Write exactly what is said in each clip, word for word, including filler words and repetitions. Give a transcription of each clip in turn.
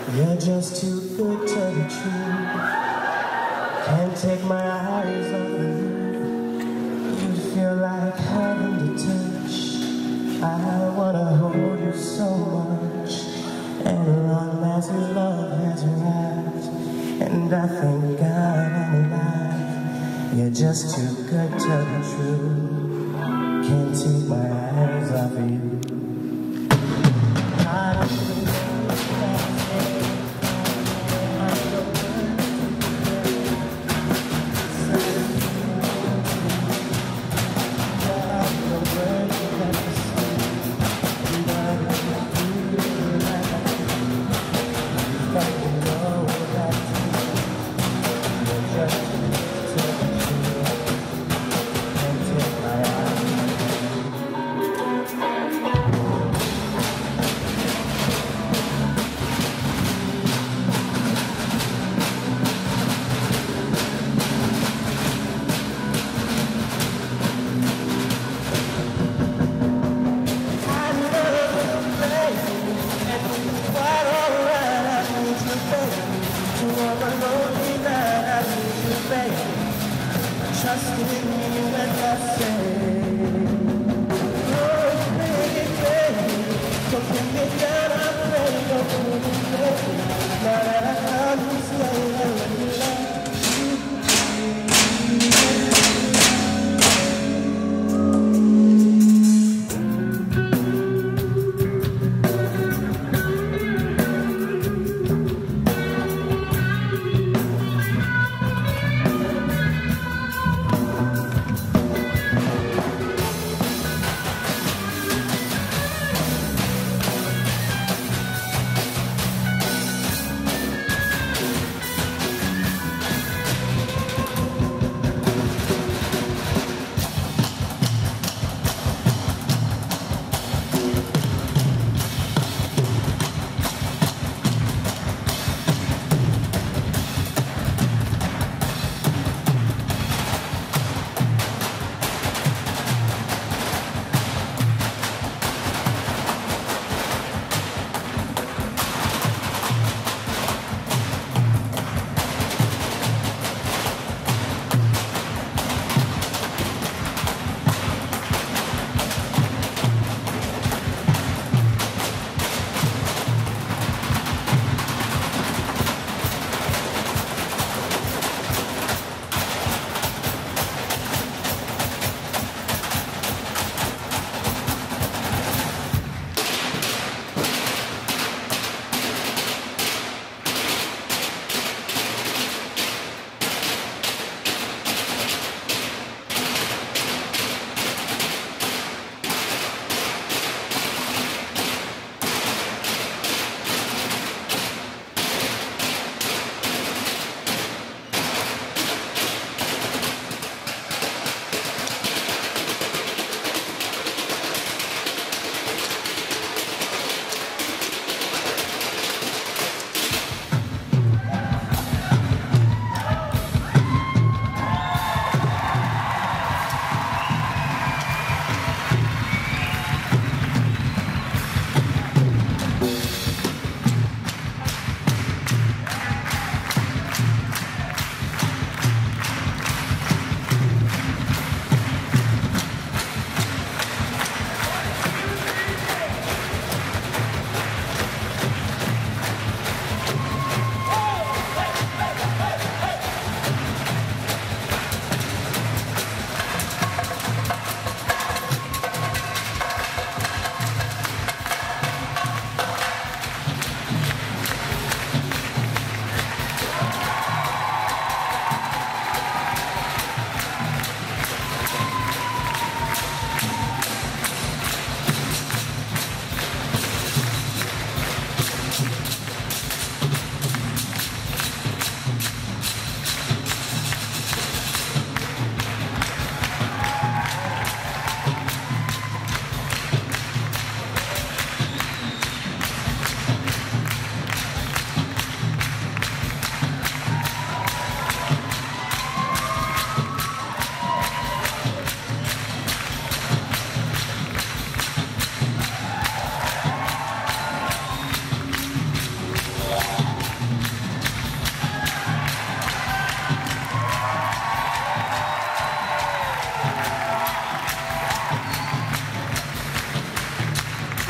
You're just too good to be true. Can't take my eyes off of you. You feel like heaven to touch. I wanna hold you so much. And long as love has arrived, and I thank God I'm alive. You're just too good to be true. Can't take my eyes off of you. I don't think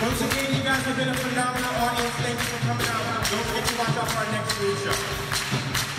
Once again, you guys have been a phenomenal audience. Thank you for coming out. Don't forget to watch out for our next food show.